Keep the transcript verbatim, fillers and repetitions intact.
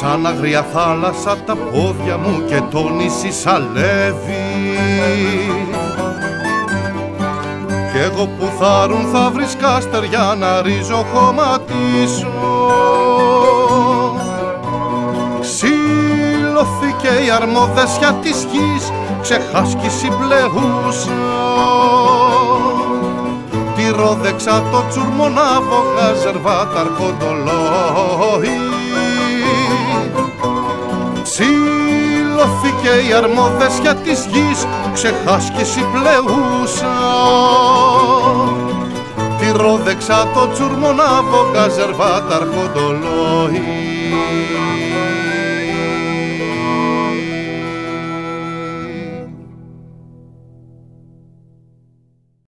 σαν αγρία θάλασσα τα πόδια μου και το νησί σαλεύει. Κι εγώ που θάρουν θα βρίσκα στεριά να ριζοχωματίσω. Ξυλωθήκε η αρμοδέσια της γης, ξεχάσκει συμπλεούσα. Τη ρόδεξα το τσουρμονάβο, γαζερβάτα αρχοντολόι. Ξυλωθήκε η αρμοδέσια της γης, ξεχάσκει συμπλεούσα. Τη ρόδεξα το τσουρμονάβο, γαζερβάτα αρχοντολόι.